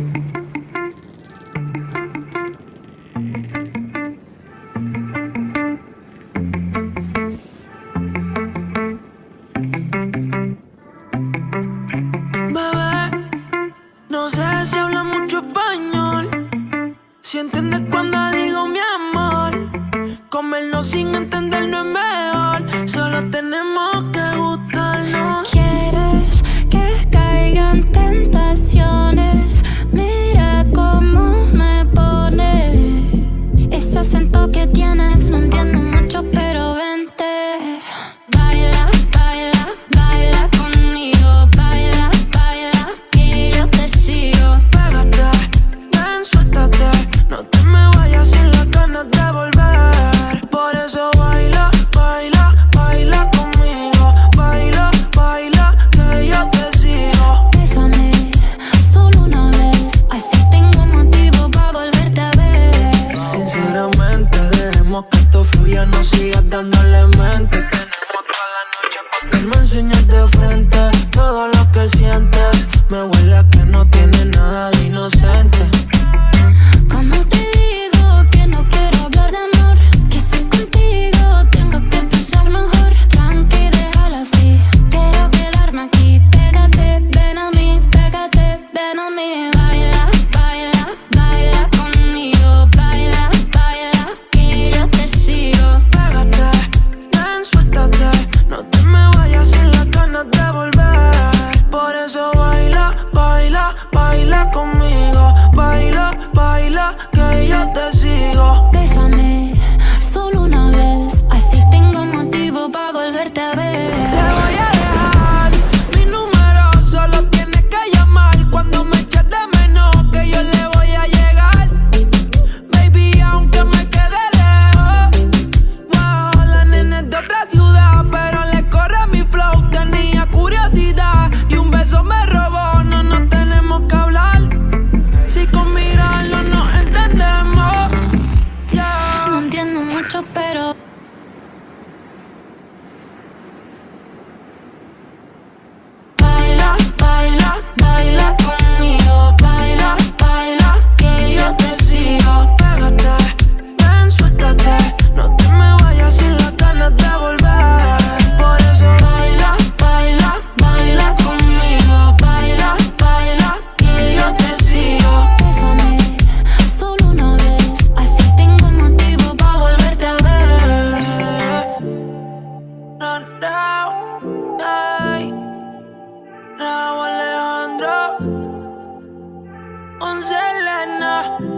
Bebé, no sé si habla mucho español. Si entiendes cuando digo mi amor. Comernos sin entender no es mejor. Solo tenemos que gustarnos. ¿Quieres que caigan tentaciones? Mira cómo me pone ese acento que tienes. No entiendo mucho, pero vente. Baila, baila, baila conmigo. Baila, baila, que yo te sigo. Pégate, ven, suéltate. No te me vayas sin las ganas de volver. Por eso baila, baila, baila conmigo. Baila, baila, que yo te sigo. Bésame solo una vez, así tengo motivo para volverte a ver. Sinceramente, dejemos que esto fluya, no sigas dándole mente. Tenemos toda la noche pa' que me enseñes de frente todo lo que sientes. Me huele a que no tiene nada de inocente. Como te digo que no quiero hablar de amor, que si contigo tengo que pensar mejor. Tranqui, déjalo así, quiero quedarme aquí. Pégate, ven a mí, pégate, ven a mí. Baila, baila, baila conmigo. Baila, baila, que yo te sigo. Pégate, ven, suéltate. No te me vayas sin las ganas de volver. Por eso baila, baila, baila conmigo. Baila, baila, que yo te sigo. Bésame solo una vez, así tengo motivo para volverte a ver. Te voy a dejar mi número, solo tienes que llamar cuando me eches de menos, que yo le voy a llegar. Baby, aunque me quede lejos. Wow, la nena es de otra ciudad, pero le corre mi flow. Tenía curiosidad y un beso me robó. No nos tenemos que hablar, si con mirarlo nos entendemos. Yeah. No entiendo mucho, pero Baila, baila, baila conmigo. Baila, baila, que yo te sigo. Pégate, ven, suéltate. No te me vayas sin las ganas de volver. Por eso baila, baila, baila conmigo. Baila, baila, que yo te sigo. bésame solo una vez, así tengo motivo para volverte a ver. No, no, ay, Raúl Alejandro, Selena.